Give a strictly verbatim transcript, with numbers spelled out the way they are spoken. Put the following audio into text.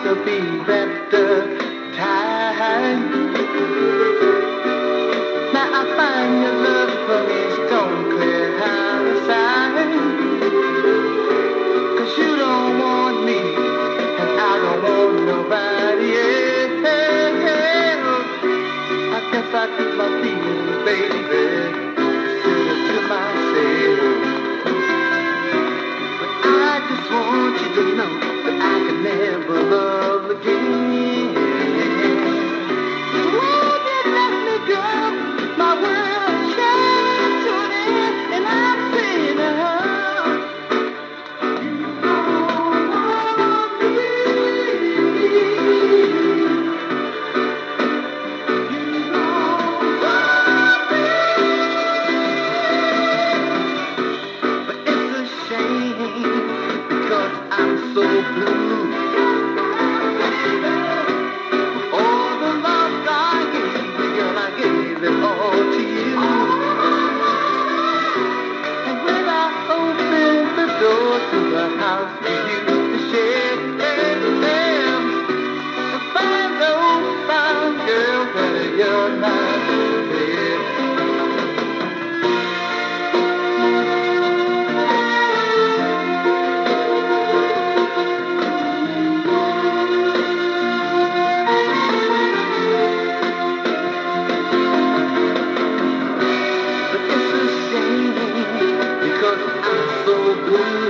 to be that uh, time. Now I find your love for me stone clear out of sight. Cause you don't want me, and I don't want nobody else. I guess I keep my feelings, baby, consider to myself. But I just want you to know that I can never love again. Won't you let me go? My world changed to an end, and I'm saying, oh, you don't want me. You don't want me. But it's a shame because I'm so blue. All the love I gave you, girl, I gave it all to you. And when I opened the door to the house for you to share, I find old fine girl that you're not there. But it's a shame because I'm so blue.